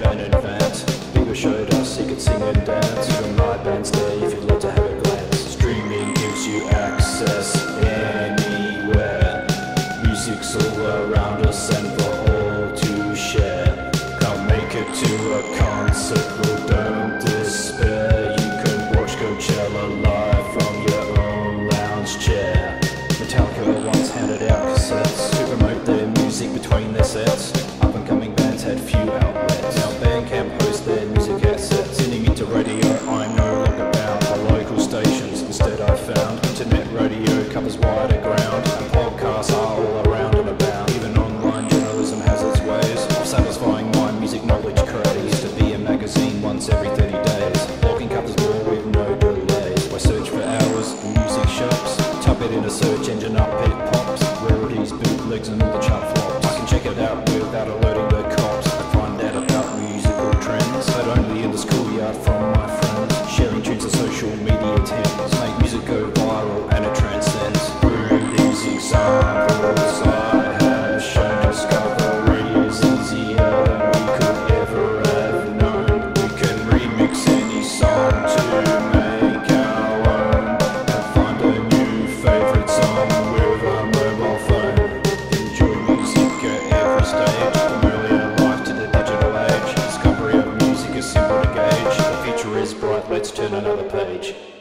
an advance. Bieber showed us he could sing and dance. Even my band's there if you'd like to have a glance. Streaming gives you access anywhere. Music's all around us and for all to share. Can't make it to a concert, well don't despair. You can watch Coachella live from your own lounge chair. Metallica once handed out cassettes to promote their music between their sets. Up and coming bands had few outlets. Now Bandcamp hosts their music assets. Sending me to radio, I'm no longer bound by local stations. Instead I found internet radio covers wider ground, and podcasts are all around and about. Even online journalism has its ways of satisfying my music knowledge craze. Used to be a magazine once every 30 days, blocking covers more with no delays. I search for hours in music shops, type it in a search engine, up it pops. Rarities, bootlegs and all the chart flops. I can check it out without alerting the cops. I find out about musical trends, but only in the schoolyard from my friends. Sharing tunes on social media tends make music go viral and it transcends. Through these examples I have shown discovery is easier than we could ever have known. We can remix any song to make our own, and find a new favourite song with a mobile phone. Enjoy music at every stage, from earlier life to the digital age. Discovery of music is simple to gauge. The future is bright, let's turn another page.